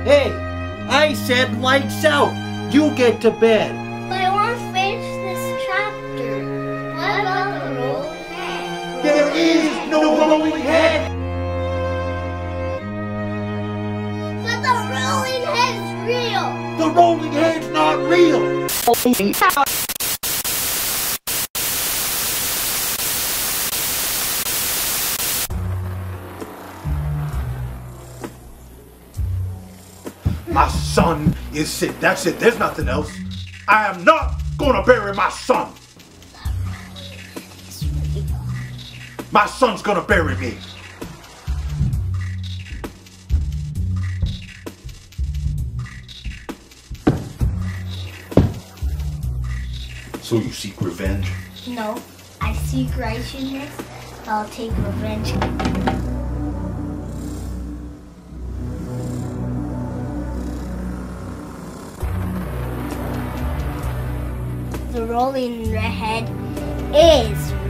Hey, I said lights out. You get to bed. But I want to finish this chapter. What about the rolling head? There is no rolling head. But the rolling head's real. The rolling head's not real. My son is sick. That's it. There's nothing else. I am not gonna bury my son. My son's gonna bury me. So you seek revenge? No, I seek righteousness. I'll take revenge. The rolling head is